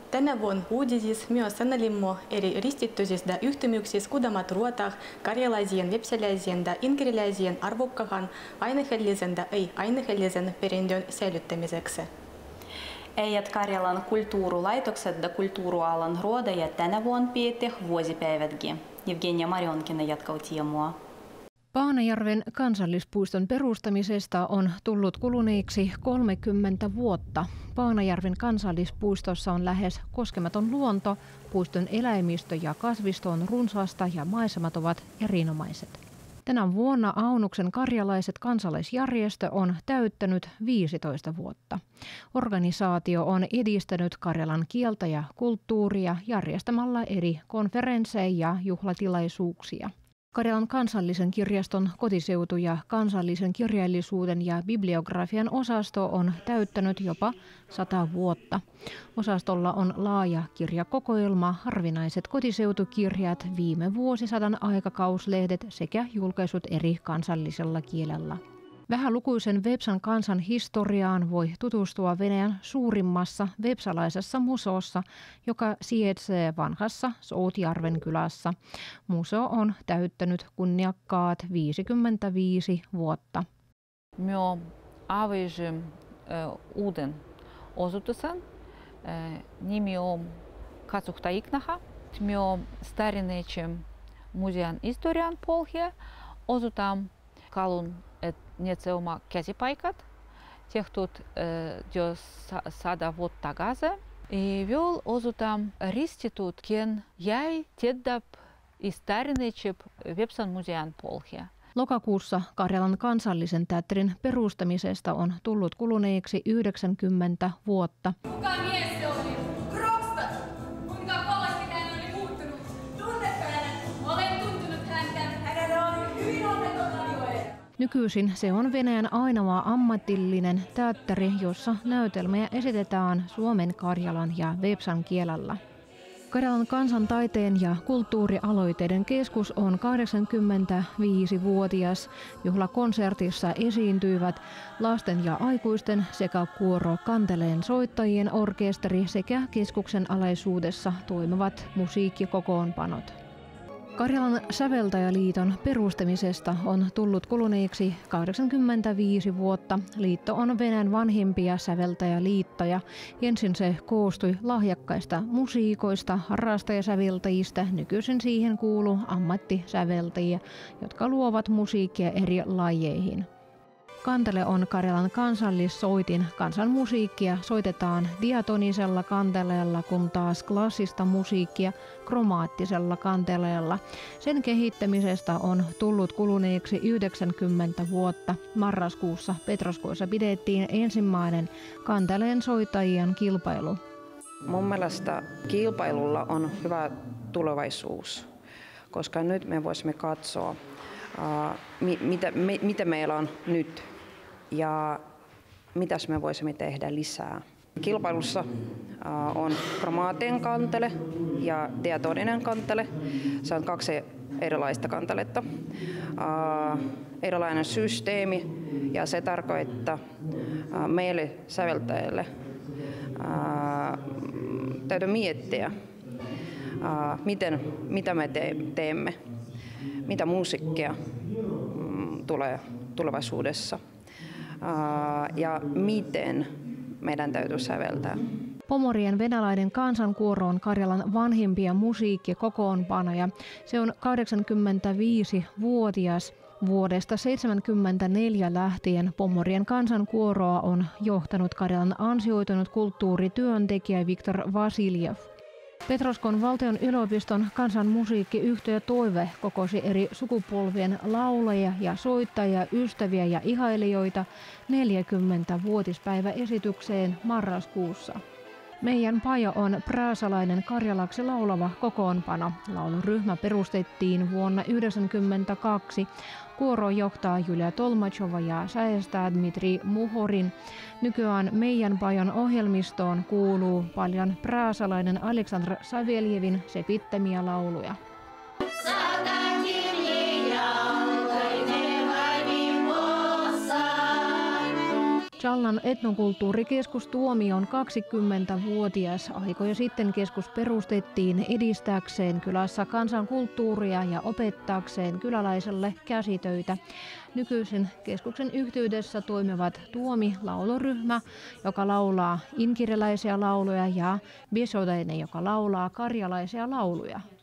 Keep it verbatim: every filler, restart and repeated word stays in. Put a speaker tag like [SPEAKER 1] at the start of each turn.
[SPEAKER 1] Tänä vuonna uudisissa myös sanelimme eri ristityisistä yhtymyksistä kudamat ruotah karjalaisien, vepsäläisien ja inkeriläisien arvokkahan aineellisen ja ei-aineellisen perintön säilyttämiseksi.
[SPEAKER 2] Eijät Karjalan kulttuurilaitokset ja kulttuurialan ruodajat tänä vuonna pietti vuosipäivätkin. Evgenia Marionkina jatkau tiemua.
[SPEAKER 3] Paanajärven kansallispuiston perustamisesta on tullut kuluneeksi kolmekymmentä vuotta. Paanajärven kansallispuistossa on lähes koskematon luonto, puiston eläimistö ja kasvisto on runsaasta ja maisemat ovat erinomaiset. Tänä vuonna Aunuksen karjalaiset kansalaisjärjestö on täyttänyt viisitoista vuotta. Organisaatio on edistänyt karjalan kieltä ja kulttuuria järjestämällä eri konferensseja ja juhlatilaisuuksia. Karjalan kansallisen kirjaston kotiseutu ja kansallisen kirjallisuuden ja bibliografian osasto on täyttänyt jopa sata vuotta. Osastolla on laaja kirjakokoelma, harvinaiset kotiseutukirjat, viime vuosisadan aikakauslehdet sekä julkaisut eri kansallisella kielellä. Vähälukuisen Vepsan kansan historiaan voi tutustua Venäjän suurimmassa vepsalaisessa museossa, joka sijaitsee vanhassa Soutjärven kylässä. Museo on täyttänyt kunniakkaat viisikymmentäviisi vuotta.
[SPEAKER 4] Me avasimme uuden osoituksen. Nimi on Katsuhta Iknaha. Me starinaitsemme museon historian pohja. Osoitamme kalun Need se oma käsipaikat, tehtud jo sada vuotta tagasi. Vielä osoitamme ristitut, ken jäi tiedab istarinečip Vepsan museon pohja.
[SPEAKER 3] Lokakuussa Karjalan kansallisen teatterin perustamisesta on tullut kuluneeksi yhdeksänkymmentä vuotta.
[SPEAKER 5] Kuka mies se oli? Krokstad! Kuinka kovasti hän oli muuttunut? Tunnetko hänet? Olen tuntunut häntä. Hänellä oli hyvin onneton avioero.
[SPEAKER 3] Nykyisin se on Venäjän ainoa ammatillinen teatteri, jossa näytelmiä esitetään suomen, karjalan ja vepsan kielellä. Karjalan kansantaiteen ja kulttuurialoitteiden keskus on kahdeksankymmentäviisivuotias. Juhlakonsertissa esiintyivät lasten ja aikuisten sekä kuoro kanteleen soittajien orkesteri sekä keskuksen alaisuudessa toimivat musiikkikokoonpanot. Karjalan säveltäjäliiton perustamisesta on tullut kuluneeksi kahdeksankymmentäviisi vuotta. Liitto on Venäjän vanhimpia säveltäjäliittoja. Ensin se koostui lahjakkaista musiikoista, harrastajasäveltäjistä. Nykyisin siihen kuuluu ammattisäveltäjiä, jotka luovat musiikkia eri lajeihin. Kantele on Karjalan kansallissoitin. Kansanmusiikkia soitetaan diatonisella kanteleella, kun taas klassista musiikkia kromaattisella kanteleella. Sen kehittämisestä on tullut kuluneeksi yhdeksänkymmentä vuotta. Marraskuussa Petroskoissa pidettiin ensimmäinen kanteleen soittajien kilpailu.
[SPEAKER 6] Mun mielestä kilpailulla on hyvä tulevaisuus, koska nyt me voisimme katsoa, Uh, mitä, me, mitä meillä on nyt ja mitä me voisimme tehdä lisää. Kilpailussa uh, on kromaattinen kantele ja diatoninen kantele. Se on kaksi erilaista kanteletta. Uh, erilainen systeemi ja se tarkoittaa uh, meille säveltäjille uh, täytyy miettiä, uh, miten, mitä me te, teemme. Mitä musiikkia tulee tulevaisuudessa ja miten meidän täytyy säveltää.
[SPEAKER 3] Pomorien venäläinen kansankuoro on Karjalan vanhimpia musiikkikokoonpanoja. Se on kahdeksankymmentäviisivuotias. Vuodesta seitsemänkymmentäneljä lähtien Pomorien kansankuoroa on johtanut Karjalan ansioitunut kulttuurityöntekijä Viktor Vasiljev. Petroskon valtion yliopiston kansanmusiikkiyhtye Toive kokosi eri sukupolvien laulajia ja soittajia, ystäviä ja ihailijoita neljäkymmentävuotispäiväesitykseen marraskuussa. Meidän paja on praasalainen karjalaksi laulava kokoonpano. Lauluryhmä perustettiin vuonna yhdeksänkymmentäkaksi. Kuoro johtaa Julia Tolmachova ja säestää Dmitri Muhorin. Nykyään meidän pajan ohjelmistoon kuuluu paljon praasalainen Aleksandr Saveljevin sepittämiä lauluja. Jallan etnokulttuurikeskus Tuomi on kaksikymmentävuotias. Aikoja sitten keskus perustettiin edistääkseen kylässä kansankulttuuria ja opettaakseen kyläläiselle käsitöitä. Nykyisin keskuksen yhteydessä toimivat Tuomi-lauluryhmä, joka laulaa inkeriläisiä lauluja, ja Bisodainen, joka laulaa karjalaisia lauluja.